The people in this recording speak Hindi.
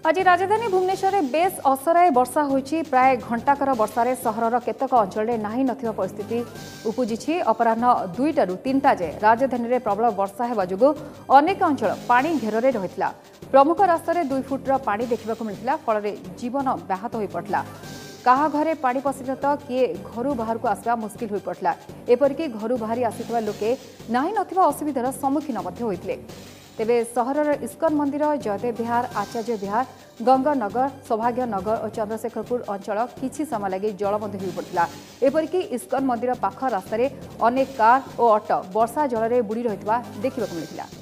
आज राजधानी भुवनेश्वर में बेस असराए वर्षा होईछि। प्राय घंटाकर वर्षार सहरर केतक अंचल नाही नथिबा परिस्थिति उपजिछि। अपराह्न 2टारू 3टा जाए राजधानी में प्रबल वर्षा हेबा जोगु अनेक अंचल पानी घेर में रहितला। प्रमुख रास्तार 2 फुटर पानी देखा मिलता, फल जीवन व्याहत हो पड़ा। काहा घरे पानी पशिले तो किए घर बाहर को आसवा मुस्किल हो पड़ा। एपरिक घर बाहरी आसिथिबा लोके नाही नथिबा असुविधार सम्मुखीन होते। तेबे सहरर इस्कन मंदिर, जयदेव विहार, आचार्य विहार, गंगानगर, सौभाग्यनगर और चंद्रशेखरपुर अंचल किछि समय लगे जलबंद हो पड़ा। एपरिक इस्कन मंदिर पाख रास्तार अनेक कार और ऑटो वर्षा जल में बुड़ी रही देखा मिलता।